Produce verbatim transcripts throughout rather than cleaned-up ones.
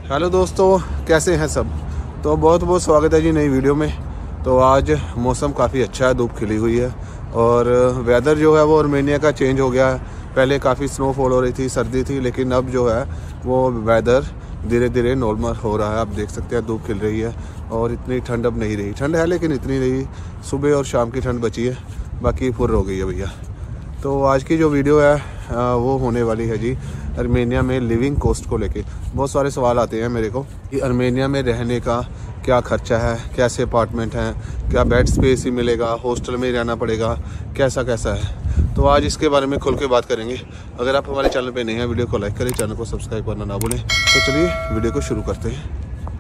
Hello दोस्तों, कैसे हैं सब। तो बहुत बहुत स्वागत है जी नई वीडियो में। तो आज मौसम काफ़ी अच्छा है, धूप खिली हुई है और वेदर जो है वो आर्मेनिया का चेंज हो गया है। पहले काफ़ी स्नोफॉल हो रही थी, सर्दी थी, लेकिन अब जो है वो वेदर धीरे धीरे नॉर्मल हो रहा है। आप देख सकते हैं धूप खिल रही है और इतनी ठंड अब नहीं रही। ठंड है लेकिन इतनी नहीं, सुबह और शाम की ठंड बची है, बाकी फुर हो गई है भैया। तो आज की जो वीडियो है वो होने वाली है जी आर्मेनिया में लिविंग कॉस्ट को लेके। बहुत सारे सवाल आते हैं मेरे को कि आर्मेनिया में रहने का क्या खर्चा है, कैसे अपार्टमेंट हैं, क्या बेड स्पेस ही मिलेगा, हॉस्टल में ही रहना पड़ेगा, कैसा कैसा है। तो आज इसके बारे में खुल के बात करेंगे। अगर आप हमारे चैनल पे नए हैं, वीडियो को लाइक करें, चैनल को सब्सक्राइब करना ना भूलें। तो चलिए वीडियो को शुरू करते हैं।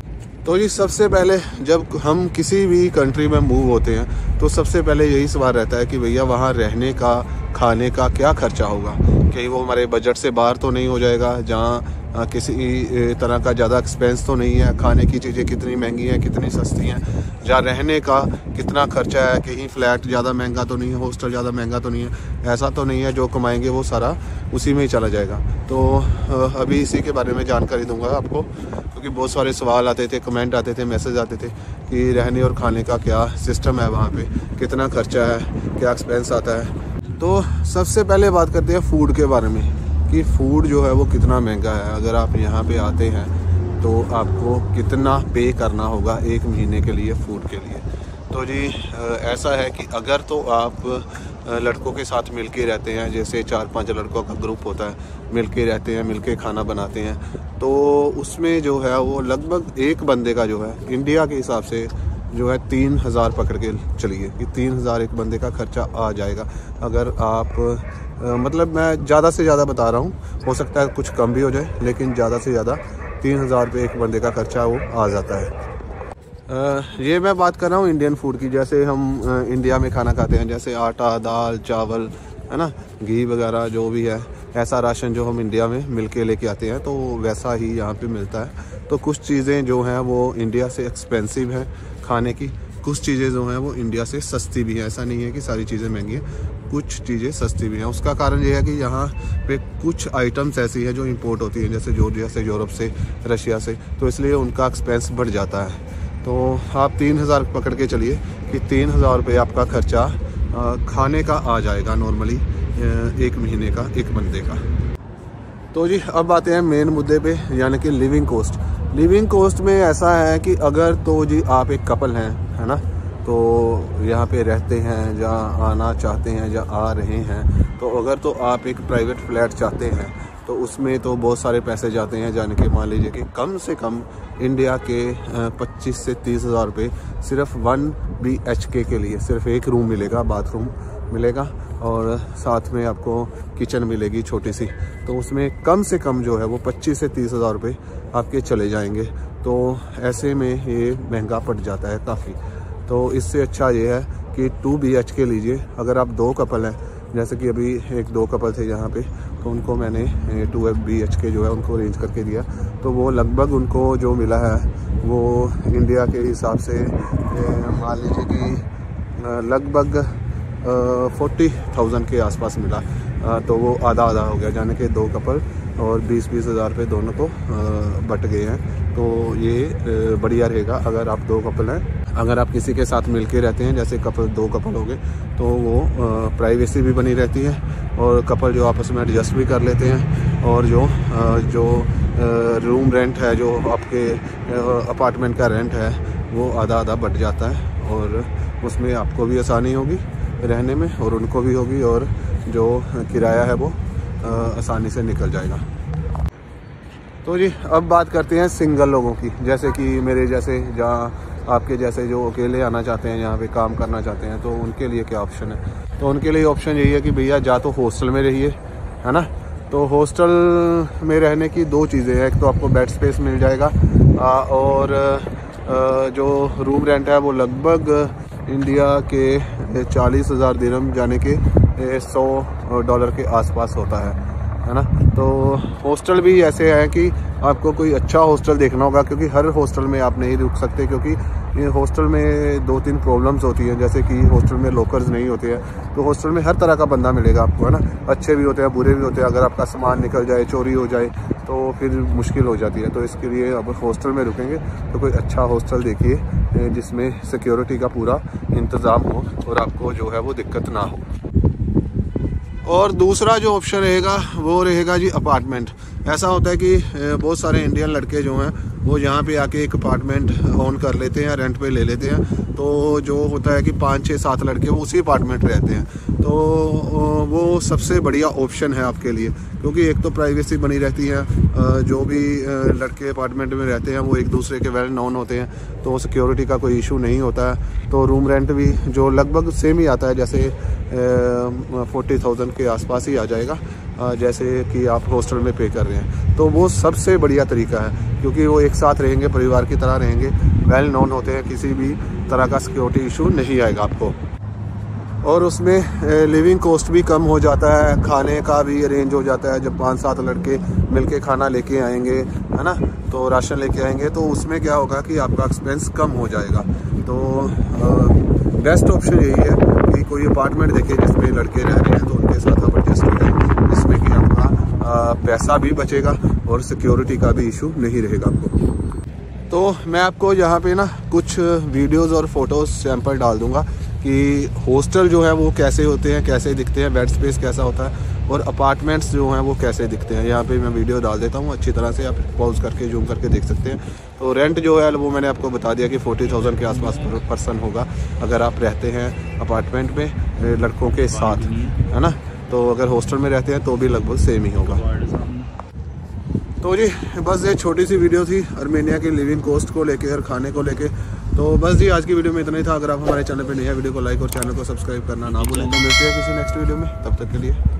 तो जी सबसे पहले जब हम किसी भी कंट्री में मूव होते हैं तो सबसे पहले यही सवाल रहता है कि भैया वहाँ रहने का, खाने का क्या खर्चा होगा, कहीं वो हमारे बजट से बाहर तो नहीं हो जाएगा, जहाँ किसी तरह का ज़्यादा एक्सपेंस तो नहीं है, खाने की चीज़ें कितनी महंगी हैं, कितनी सस्ती हैं, जहाँ रहने का कितना खर्चा है, कहीं फ्लैट ज़्यादा महंगा तो नहीं है, हॉस्टल ज़्यादा महंगा तो नहीं है। ऐसा तो नहीं है जो कमाएंगे वो सारा उसी में ही चला जाएगा। तो अभी इसी के बारे में जानकारी दूंगा आपको, क्योंकि बहुत सारे सवाल आते थे, कमेंट आते थे, मैसेज आते थे कि रहने और खाने का क्या सिस्टम है, वहाँ पे कितना खर्चा है, क्या एक्सपेंस आता है। तो सबसे पहले बात करते हैं फूड के बारे में कि फ़ूड जो है वो कितना महंगा है। अगर आप यहाँ पे आते हैं तो आपको कितना पे करना होगा एक महीने के लिए फ़ूड के लिए। तो जी ऐसा है कि अगर तो आप लड़कों के साथ मिल के रहते हैं, जैसे चार पांच लड़कों का ग्रुप होता है, मिल के रहते हैं, मिल के खाना बनाते हैं, तो उसमें जो है वो लगभग एक बंदे का जो है इंडिया के हिसाब से जो है तीन हज़ार पकड़ के चलिए कि तीन हज़ार एक बंदे का खर्चा आ जाएगा। अगर आप आ, मतलब मैं ज़्यादा से ज़्यादा बता रहा हूँ, हो सकता है कुछ कम भी हो जाए, लेकिन ज़्यादा से ज़्यादा तीन हज़ार रुपये एक बंदे का खर्चा वो आ जाता है। आ, ये मैं बात कर रहा हूँ इंडियन फूड की। जैसे हम आ, इंडिया में खाना खाते हैं, जैसे आटा, दाल, चावल, है ना, घी वगैरह जो भी है, ऐसा राशन जो हम इंडिया में मिल के लेके आते हैं तो वैसा ही यहाँ पे मिलता है। तो कुछ चीज़ें जो हैं वो इंडिया से एक्सपेंसिव हैं खाने की, कुछ चीज़ें जो हैं वो इंडिया से सस्ती भी हैं। ऐसा नहीं है कि सारी चीज़ें महंगी हैं, कुछ चीज़ें सस्ती भी हैं। उसका कारण ये है कि यहाँ पे कुछ आइटम्स ऐसी हैं जो इंपोर्ट होती हैं, जैसे जॉर्जिया से, यूरोप से, रशिया से, तो इसलिए उनका एक्सपेंस बढ़ जाता है। तो आप तीन हज़ार पकड़ के चलिए कि तीन हज़ार रुपये आपका खर्चा खाने का आ जाएगा नॉर्मली एक महीने का एक बंदे का। तो जी अब आते हैं मेन मुद्दे पे, यानी कि लिविंग कॉस्ट। लिविंग कॉस्ट में ऐसा है कि अगर तो जी आप एक कपल हैं, है ना, तो यहाँ पे रहते हैं, जहाँ आना चाहते हैं, जहाँ आ रहे हैं, तो अगर तो आप एक प्राइवेट फ्लैट चाहते हैं तो उसमें तो बहुत सारे पैसे जाते हैं। जाने के मान लीजिए कि कम से कम इंडिया के पच्चीस से तीस हज़ार रुपये सिर्फ वन बी एच के के लिए, सिर्फ एक रूम मिलेगा, बाथरूम मिलेगा और साथ में आपको किचन मिलेगी छोटी सी, तो उसमें कम से कम जो है वो पच्चीस से तीस हज़ार रुपये आपके चले जाएंगे। तो ऐसे में ये महंगा पड़ जाता है काफ़ी। तो इससे अच्छा ये है कि टू बी एच के लीजिए। अगर आप दो कपल हैं, जैसे कि अभी एक दो कपल थे यहाँ पे, तो उनको मैंने टू एफ बी एच के जो है उनको अरेंज करके दिया, तो वो लगभग उनको जो मिला है वो इंडिया के हिसाब से मान लीजिए कि लगभग फोर्टी थाउजेंड के आसपास मिला। आ, तो वो आधा आधा हो गया, जाने के दो कपल और बीस बीस हज़ार रुपये दोनों को बट गए हैं। तो ये बढ़िया रहेगा अगर आप दो कपल हैं। अगर आप किसी के साथ मिल के रहते हैं, जैसे कपल दो कपल हो गए, तो वो प्राइवेसी भी बनी रहती है और कपल जो आपस में एडजस्ट भी कर लेते हैं, और जो जो रूम रेंट है, जो आपके अपार्टमेंट का रेंट है, वो आधा आधा बट जाता है और उसमें आपको भी आसानी होगी रहने में और उनको भी होगी, और जो किराया है वो आसानी से निकल जाएगा। तो जी अब बात करते हैं सिंगल लोगों की, जैसे कि मेरे जैसे, जहाँ आपके जैसे जो अकेले आना चाहते हैं, यहाँ पे काम करना चाहते हैं, तो उनके लिए क्या ऑप्शन है। तो उनके लिए ऑप्शन यही है कि भैया जा तो हॉस्टल में रहिए, है ना। तो हॉस्टल में रहने की दो चीज़ें हैं, एक तो आपको बेड स्पेस मिल जाएगा और जो रूम रेंट है वो लगभग इंडिया के चालीस हज़ार दिरहम, जाने के सौ डॉलर के आसपास होता है, है ना। तो हॉस्टल भी ऐसे हैं कि आपको कोई अच्छा हॉस्टल देखना होगा, क्योंकि हर हॉस्टल में आप नहीं रुक सकते, क्योंकि ये हॉस्टल में दो तीन प्रॉब्लम्स होती हैं, जैसे कि हॉस्टल में लॉकर्स नहीं होते हैं। तो हॉस्टल में हर तरह का बंदा मिलेगा आपको, है ना, अच्छे भी होते हैं बुरे भी होते हैं। अगर आपका सामान निकल जाए, चोरी हो जाए तो फिर मुश्किल हो जाती है। तो इसके लिए अब हॉस्टल में रुकेंगे तो कोई अच्छा हॉस्टल देखिए जिसमें सिक्योरिटी का पूरा इंतज़ाम हो और आपको जो है वो दिक्कत ना हो। और दूसरा जो ऑप्शन रहेगा वो रहेगा जी अपार्टमेंट। ऐसा होता है कि बहुत सारे इंडियन लड़के जो हैं वो यहाँ पे आके एक अपार्टमेंट ओन कर लेते हैं, रेंट पे ले लेते हैं। तो जो होता है कि पाँच छः सात लड़के वो उसी अपार्टमेंट रहते हैं। तो वो सबसे बढ़िया ऑप्शन है आपके लिए, क्योंकि एक तो प्राइवेसी बनी रहती है, जो भी लड़के अपार्टमेंट में रहते हैं वो एक दूसरे के वेल नोन होते हैं, तो सिक्योरिटी का कोई इशू नहीं होता है। तो रूम रेंट भी जो लगभग सेम ही आता है, जैसे फोर्टी थाउजेंड के आसपास ही आ जाएगा जैसे कि आप हॉस्टल में पे कर रहे हैं। तो वो सबसे बढ़िया तरीका है, क्योंकि वो एक साथ रहेंगे, परिवार की तरह रहेंगे, वेल नोन होते हैं, किसी भी तरह का सिक्योरिटी इशू नहीं आएगा आपको। और उसमें लिविंग कॉस्ट भी कम हो जाता है, खाने का भी अरेंज हो जाता है। जब पाँच सात लड़के मिलके खाना लेके आएंगे, है ना, तो राशन लेके आएंगे, तो उसमें क्या होगा कि आपका एक्सपेंस कम हो जाएगा। तो बेस्ट ऑप्शन यही है कि कोई अपार्टमेंट देखे जिसमें लड़के रह रहे हैं, तो उनके साथ आप एडजस्ट हो जाए, जिसमें कि आपका आ, पैसा भी बचेगा और सिक्योरिटी का भी इशू नहीं रहेगा आपको। तो मैं आपको यहाँ पे ना कुछ वीडियोस और फोटोज़ सैंपल डाल दूँगा कि हॉस्टल जो है वो कैसे होते हैं, कैसे दिखते हैं, बेड स्पेस कैसा होता है, और अपार्टमेंट्स जो हैं वो कैसे दिखते हैं। यहाँ पे मैं वीडियो डाल देता हूँ, अच्छी तरह से आप पॉज करके जूम करके देख सकते हैं। तो रेंट जो है वो मैंने आपको बता दिया कि फोर्टी थाउजेंड के आसपास पर पर्सन होगा अगर आप रहते हैं अपार्टमेंट में लड़कों के साथ, है ना। तो अगर हॉस्टल में रहते हैं तो भी लगभग सेम ही होगा। तो जी बस ये छोटी सी वीडियो थी आर्मेनिया की लिविंग कॉस्ट को लेके और खाने को लेके। तो बस जी आज की वीडियो में इतना ही था। अगर आप हमारे चैनल पे नए हैं, वीडियो को लाइक और चैनल को सब्सक्राइब करना ना भूलें। तो मिलते हैं किसी नेक्स्ट वीडियो में, तब तक के लिए।